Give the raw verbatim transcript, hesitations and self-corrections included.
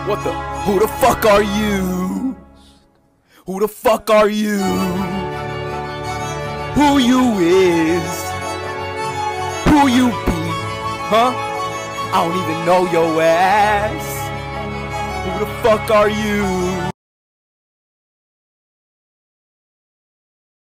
What the? Who the fuck are you? Who the fuck are you? Who you is? Who you be? Huh? I don't even know your ass. Who the fuck are you?